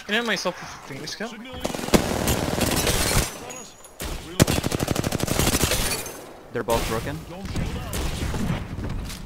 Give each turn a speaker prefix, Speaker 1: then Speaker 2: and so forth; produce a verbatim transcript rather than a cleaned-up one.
Speaker 1: Can I hit myself with a Phoenix Cap?
Speaker 2: They're both broken.